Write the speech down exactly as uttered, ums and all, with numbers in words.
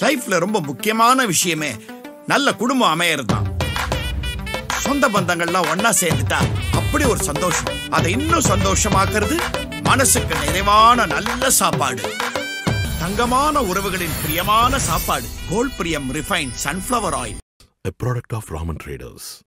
லைஃப்ல ரொம்ப முக்கியமான விஷயமே நல்ல குடும்பம் அமையறதுதான். சொந்த பந்தங்கள்லாம் ஒன்னா சேர்ந்துட்டா அப்படி ஒரு சந்தோஷம். அதை இன்னும் சந்தோஷமாக்குறது மனசுக்கு நிறைவான நல்ல சாப்பாடு. தங்கமான உறவுகளின் பிரியமான சாப்பாடு கோல்ட் பிரியம் refined sunflower oil. A product of Raman Traders.